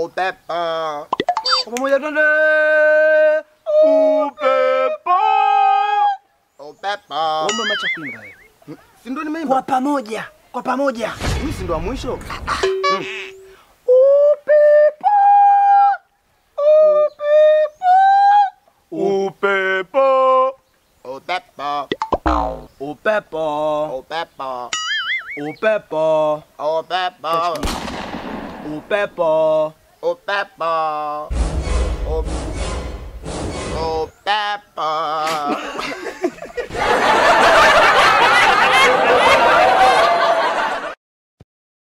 Upepooo. Kwa pamoja twende. Upepooo. Wewe umeacha kuimba wewe. Si ndo nimeimba? Kwa pamoja. Kwa pamoja. Mimi si ndo wa mwisho? Upepooo. Upepooo. Upepooo. Upepooo. Upepooo. Upepooo. Upepooo. Upepooo. Upepooo. Upepooo.